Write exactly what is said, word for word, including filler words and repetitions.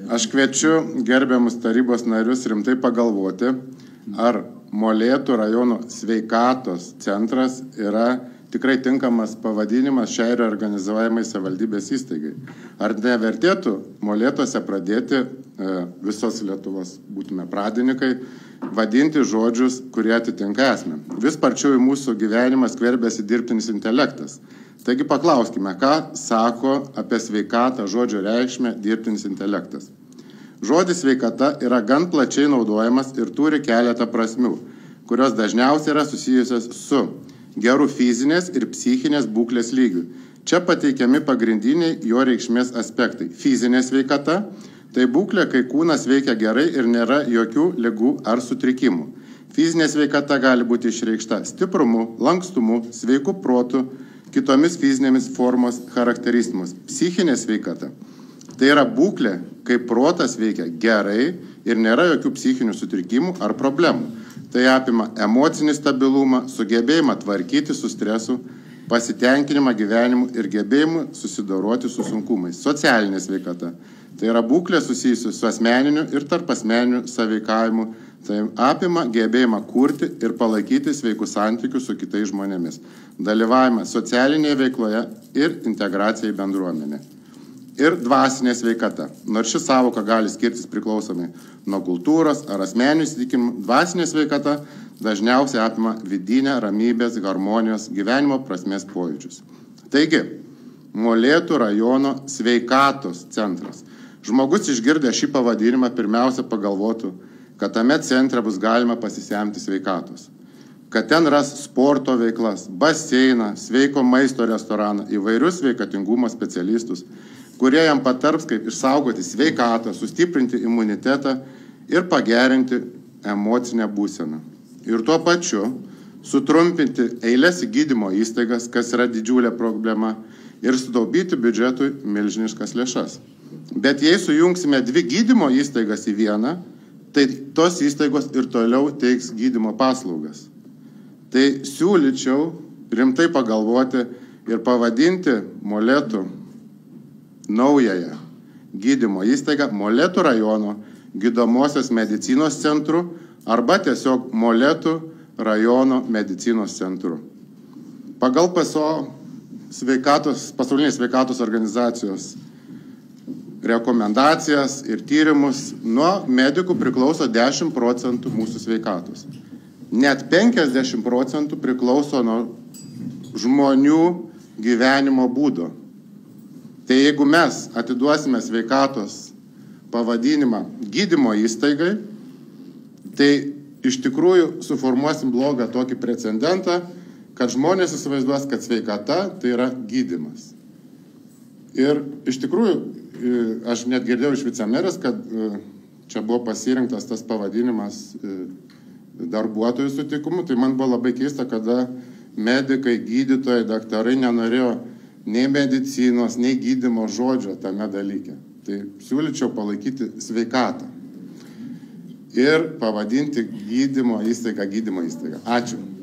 Aš kviečiu gerbiamus tarybos narius rimtai pagalvoti, ar Molėtų rajono sveikatos centras yra tikrai tinkamas pavadinimas šiai reorganizuojamai savivaldybės įstaigai. Ar nevertėtų Molėtuose pradėti, visos Lietuvos būtume pradininkai, vadinti žodžius, kurie atitinka esmę. Vis sparčiau į mūsų gyvenimą skverbiasi dirbtinis intelektas. Taigi paklauskime, ką sako apie sveikatą žodžio reikšmę dirbtinis intelektas. Žodis sveikata yra gan plačiai naudojamas ir turi keletą prasmių, kurios dažniausiai yra susijusios su gerų fizinės ir psichinės būklės lygių. Čia pateikiami pagrindiniai jo reikšmės aspektai. Fizinė sveikata – tai būklė, kai kūnas veikia gerai ir nėra jokių ligų ar sutrikimų. Fizinė sveikata gali būti išreikšta stiprumu, lankstumu, sveiku protu, kitomis fizinėmis formos charakteristimus. Psichinė sveikata – tai yra būklė, kai protas veikia gerai ir nėra jokių psichinių sutrikimų ar problemų. Tai apima emocinį stabilumą, sugebėjimą tvarkyti su stresu, pasitenkinimą gyvenimu ir gebėjimu susidoroti su sunkumais. Socialinė sveikata – tai yra būklė susijusi su asmeniniu ir tarp asmeniniu sąveikavimu. Tai apima gebėjimą kurti ir palaikyti sveikus santykius su kitais žmonėmis, dalyvavimą socialinėje veikloje ir integraciją į bendruomenę. Ir dvasinė sveikata. Nors ši sąvoka gali skirtis priklausomai nuo kultūros ar asmeninių įsitikinimų, dvasinė sveikata dažniausiai apima vidinę ramybės, harmonijos, gyvenimo prasmės pojūčius. Taigi, Molėtų rajono sveikatos centras. Žmogus išgirdę šį pavadinimą pirmiausia pagalvotų, kad tame centre bus galima pasisemti sveikatos. Kad ten ras sporto veiklas, baseiną, sveiko maisto restoraną, įvairius sveikatingumo specialistus, kurie jam patarps, kaip išsaugoti sveikatą, sustiprinti imunitetą ir pagerinti emocinę būseną. Ir tuo pačiu sutrumpinti eilės į gydymo įstaigas, kas yra didžiulė problema, ir sutaupyti biudžetui milžiniškas lėšas. Bet jei sujungsime dvi gydymo įstaigas į vieną, tai tos įstaigos ir toliau teiks gydymo paslaugas. Tai siūlyčiau rimtai pagalvoti ir pavadinti Molėtų naująją gydymo įstaigą Molėtų rajono gydomosios medicinos centru arba tiesiog Molėtų rajono medicinos centru. Pagal P S O sveikatos, pasaulinės sveikatos organizacijos rekomendacijas ir tyrimus, nuo medikų priklauso dešimt procentų mūsų sveikatos. Net penkiasdešimt procentų priklauso nuo žmonių gyvenimo būdo. Tai jeigu mes atiduosime sveikatos pavadinimą gydymo įstaigai, tai iš tikrųjų suformuosim blogą tokį precedentą, kad žmonės įsivaizduos, kad sveikata tai yra gydymas. Ir iš tikrųjų, aš net girdėjau iš vicemerės, kad čia buvo pasirinktas tas pavadinimas darbuotojų sutikimu, tai man buvo labai keista, kada medikai, gydytojai, daktarai nenorėjo nei medicinos, nei gydymo žodžio tame dalyke. Tai siūlyčiau palaikyti sveikatą ir pavadinti gydymo įstaigą gydymo įstaigą. Ačiū.